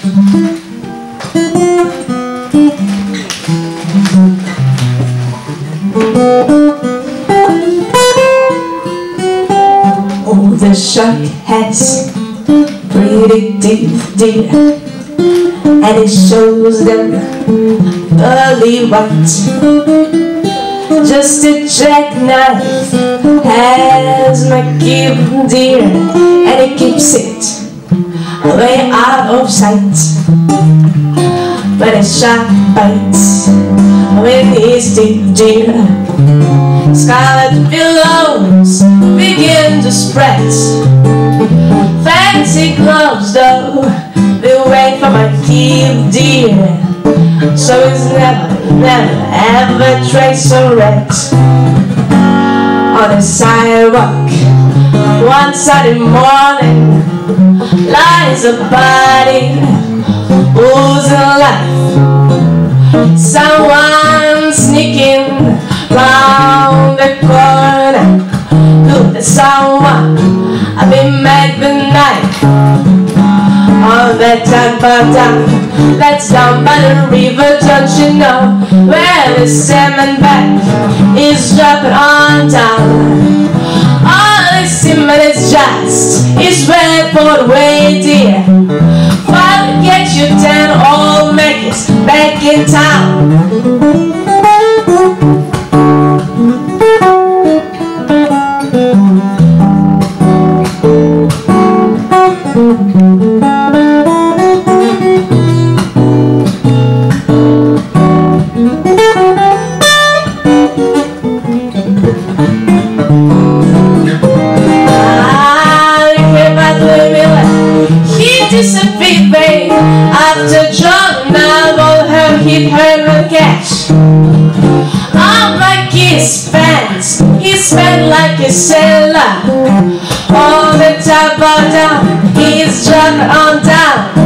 Oh, the shark has pretty teeth, dear, and it shows them pearly white. Just a jackknife has my key, dear, and it keeps it way out of sight. But a shark bites with his teeth, dear. Scarlet billows begin to spread. Fancy gloves, though, they wait for my key, dear. So it's never ever trace of red. On the sidewalk one Sunday morning lies a body oozing life. Someone sneaking round the corner. Could someone be made the night? Oh, that time by time, that's down by the river, don't you know, where the salmon back is dropping on down. All the salmon is just, is ready for the way, dear. Father, get you down, all make it back in town. Disappeared, babe. After John Noble, her hit her cash. I'm like his pants, he spent like a sailor. All the top down, he's dropping on down.